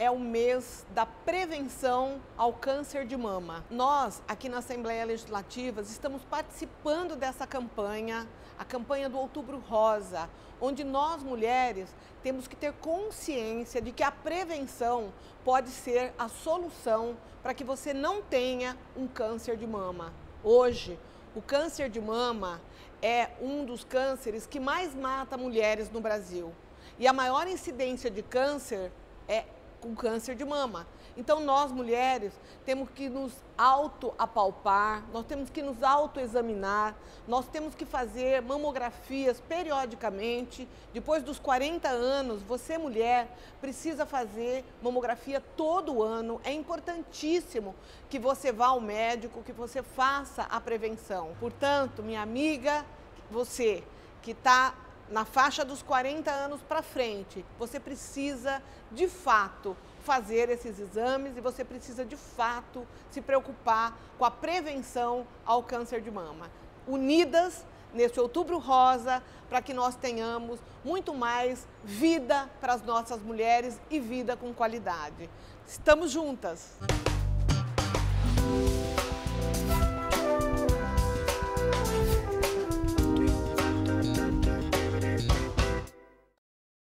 é o mês da prevenção ao câncer de mama. Nós, aqui na Assembleia Legislativa, estamos participando dessa campanha, a campanha do Outubro Rosa, onde nós, mulheres, temos que ter consciência de que a prevenção pode ser a solução para que você não tenha um câncer de mama. Hoje, o câncer de mama é um dos cânceres que mais mata mulheres no Brasil. E a maior incidência de câncer é com câncer de mama. Então nós, mulheres, temos que nos autoapalpar, nós temos que nos autoexaminar, nós temos que fazer mamografias periodicamente. Depois dos 40 anos, você, mulher, precisa fazer mamografia todo ano. É importantíssimo que você vá ao médico, que você faça a prevenção. Portanto, minha amiga, você que está na faixa dos 40 anos para frente, você precisa, de fato, fazer esses exames e você precisa, de fato, se preocupar com a prevenção ao câncer de mama. Unidas nesse Outubro Rosa, para que nós tenhamos muito mais vida para as nossas mulheres e vida com qualidade. Estamos juntas!